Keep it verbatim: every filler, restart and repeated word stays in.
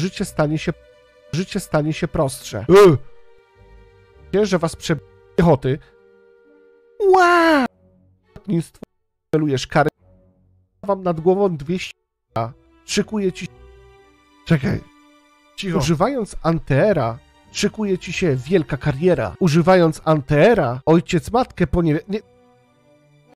życie stanie się, życie stanie się prostsze. Yy. Że was przebiegnie piechoty. Wow! Lotnictwo, celujesz karę. Wam nad głową dwieście. Szykuje ci... Czekaj. Cicho. Używając Anteera, szykuje ci się wielka kariera. Używając Anteera, ojciec matkę poniewie... Nie...